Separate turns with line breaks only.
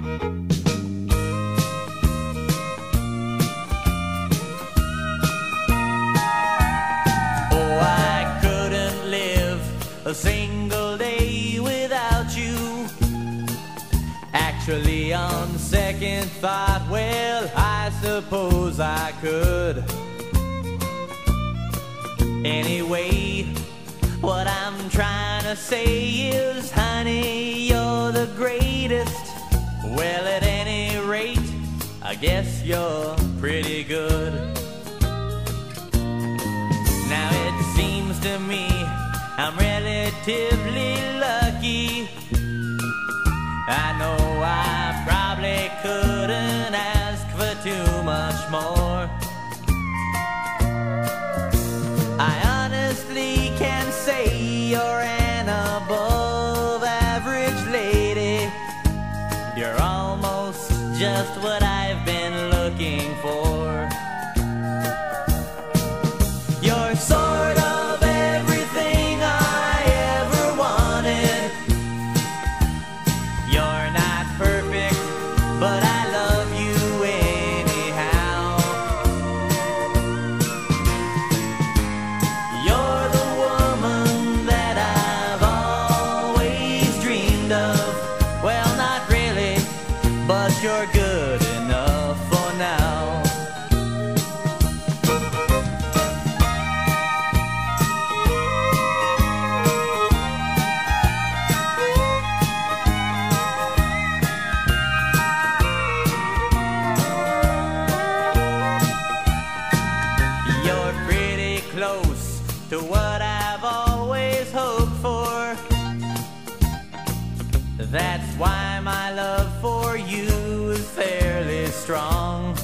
Oh, I couldn't live a single day without you. Actually, on second thought, well, I suppose I could. Anyway, what I'm trying to say is, honey, you're the greatest. Well, at any rate, I guess you're pretty good. Now it seems to me I'm relatively lucky. I know I probably couldn't ask for too much more. I honestly can say you're an above average lady. You're almost just what I've been looking for. You're sort of everything I ever wanted. You're not perfect, but I love you anyhow. You're the woman that I've always dreamed of. Well, not really, but you're good enough for now. You're pretty close to what I've always hoped for. That's why my love for you is fairly strong.